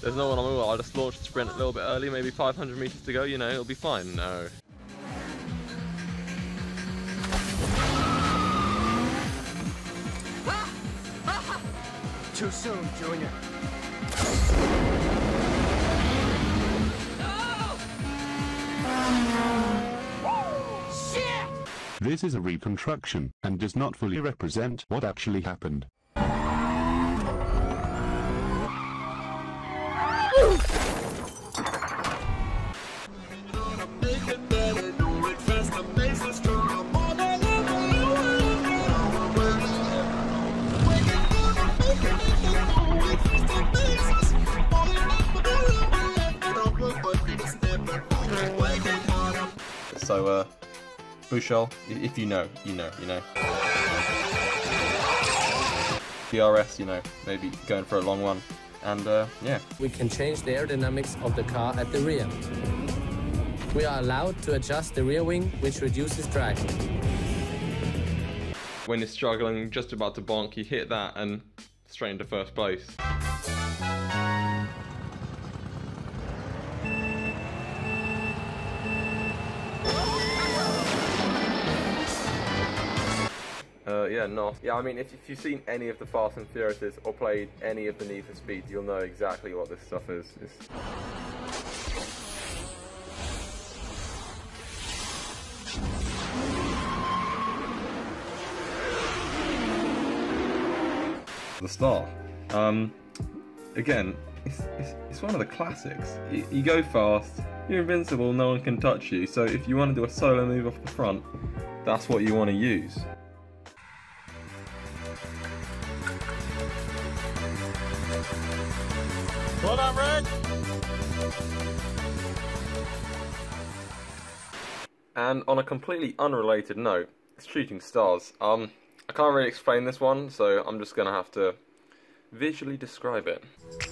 there's no one on my wheel, I'll just launch the sprint a little bit early, maybe 500 meters to go, you know, it'll be fine. No. Too soon, Junior. This is a reconstruction and does not fully represent what actually happened. So, Buchel, if you know, you know. DRS, you know, maybe going for a long one. And, yeah. We can change the aerodynamics of the car at the rear. We are allowed to adjust the rear wing, which reduces drag. When you're struggling, just about to bonk, you hit that and straight into first place. Yeah, I mean, if you've seen any of the Fast and Furious or played any of the Need for Speed, you'll know exactly what this stuff is. The Star. Again, it's one of the classics. You go fast, you're invincible, no one can touch you, so if you want to do a solo move off the front, that's what you want to use. Hold on, Red. And on a completely unrelated note, Shooting Stars. I can't really explain this one, so I'm just gonna have to visually describe it.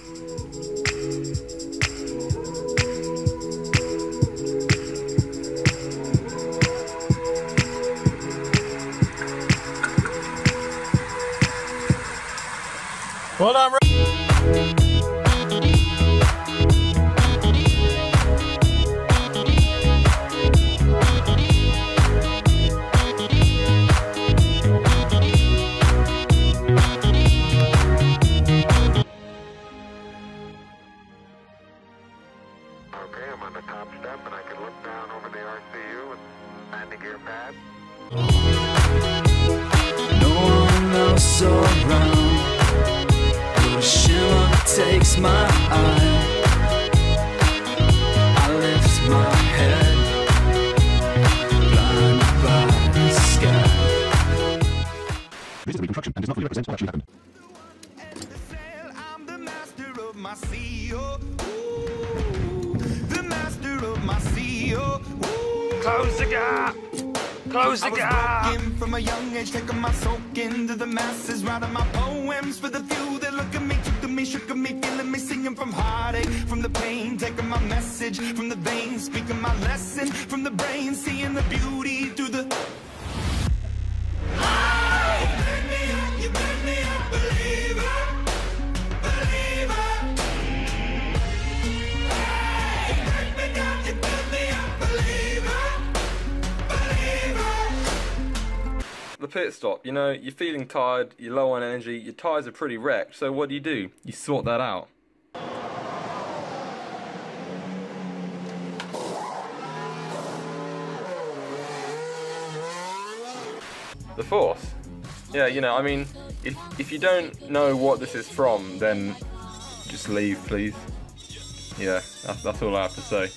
Hold on, Red. Okay, I'm on the top step and I can look down over the RCU and landing gear pad. No one else around. The shimmer takes my eye. I lift my head, blinded by the sky. This is a reconstruction and does not fully represent what actually happened. I'm the master of my CEO. The master of my CEO. Close the gap. Close the gap. I was broken from a young age, taking my soak into the masses, writing my poems for the few that look at me, took to me, shook at me, feeling me, singing from heartache, from the pain, taking my message from the veins, speaking my lesson from the brain, seeing the beauty through the. You made me a believer, believer. Hey, you made me down, you made me a believer, believer. The pit stop, you know, you're feeling tired, you're low on energy, your tyres are pretty wrecked, so what do? You sort that out. The Force. Yeah, you know, I mean, if you don't know what this is from, then just leave, please. Yeah, that's all I have to say.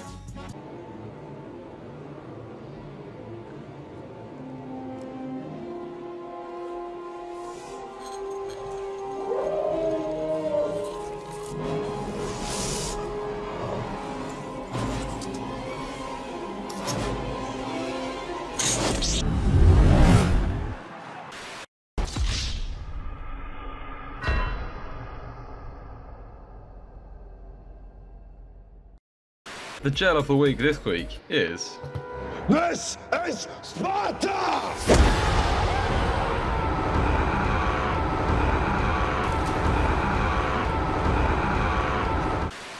The gel of the week this week is... This is Sparta!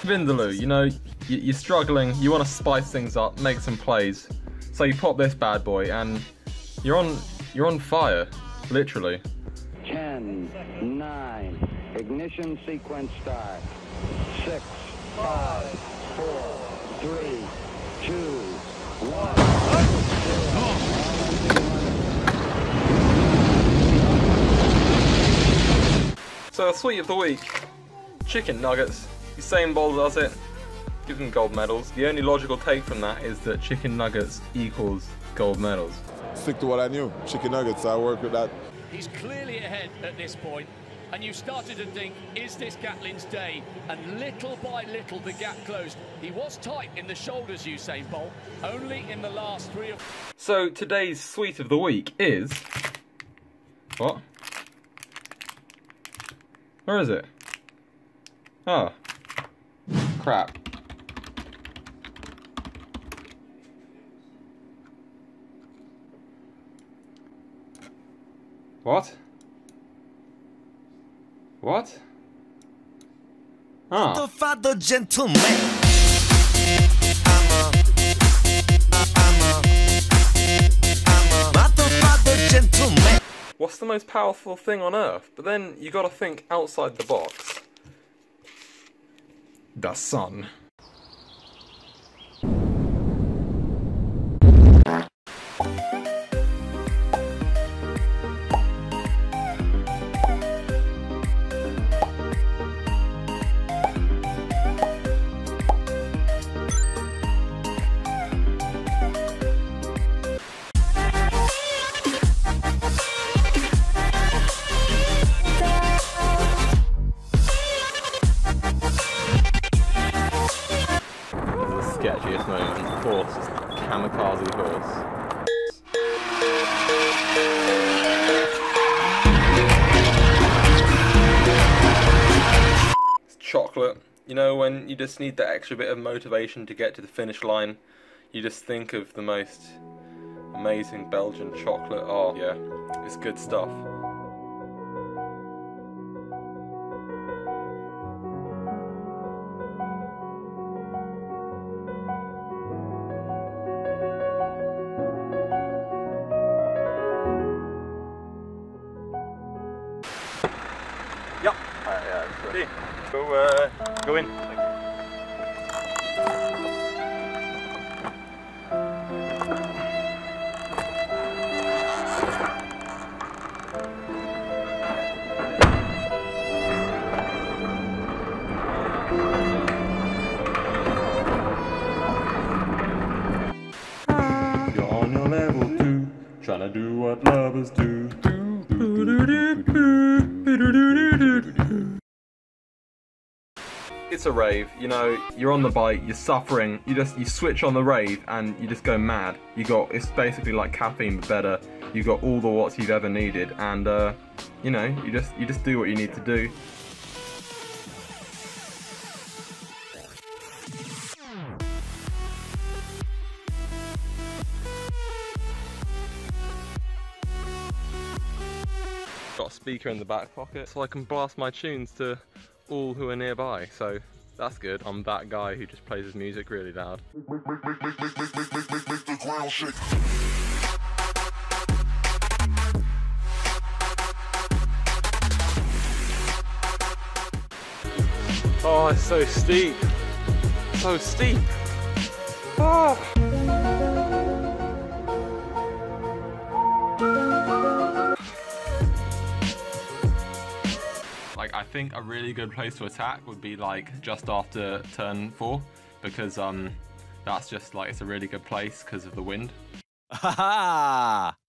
Vindaloo, you know, you're struggling, you want to spice things up, make some plays. So you pop this bad boy and you're on fire, literally. 10, 9, ignition sequence start. 6, 5, 4, 3, 2, 1. So sweet of the week, chicken nuggets. Usain Bolt does it, gives them gold medals. The only logical take from that is that chicken nuggets equals gold medals. Stick to what I knew, chicken nuggets, I work with that. He's clearly ahead at this point, and you started to think, is this Gatlin's day? And little by little the gap closed. He was tight in the shoulders, Usain Bolt, only in the last 3 or 4. So today's sweet of the week is... What? Where is it? Oh. Crap. What? What? Ah. Father, gentleman. Gentleman. What's the most powerful thing on earth? But then you gotta think outside the box. The sun. Sketchiest moment, horse, kamikaze horse. It's chocolate. You know, when you just need that extra bit of motivation to get to the finish line, you just think of the most amazing Belgian chocolate. Oh yeah, it's good stuff. Yep. Ready? Go in. Thank you. You're on your level 2, trying to do what lovers do. It's a rave, you know, you're on the bike, you're suffering, you switch on the rave and you just go mad. It's basically like caffeine but better. You got all the watts you've ever needed and you know, you just do what you need to do. Got a speaker in the back pocket so I can blast my tunes to all who are nearby, so that's good. I'm that guy who just plays his music really loud. Oh, it's so steep. So steep. Oh. I think a really good place to attack would be like just after turn 4 because that's just like it's a really good place because of the wind. Ha ha!